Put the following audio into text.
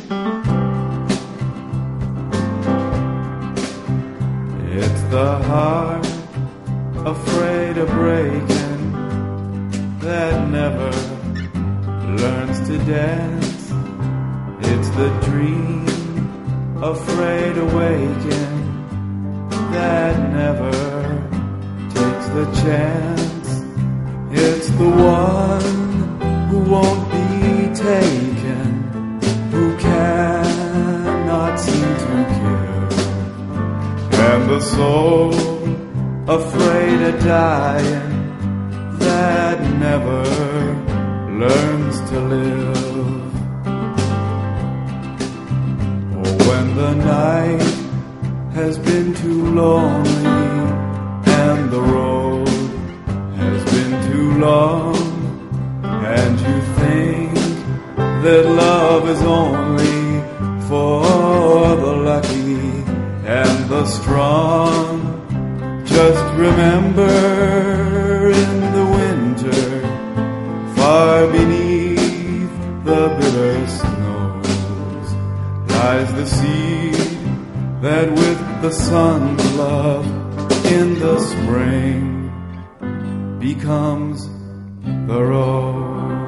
It's the heart afraid of breaking that never learns to dance. It's the dream afraid of waking that never takes the chance. It's the one who won't be taken, who cannot seem to kill, and the soul afraid of dying that never learns to live. Oh, when the night has been too lonely and the road has been too long, and you think that love is only for the lucky and the strong, just remember in the winter, far beneath the bitter snows, lies the seed that with the sun's love in the spring becomes the rose.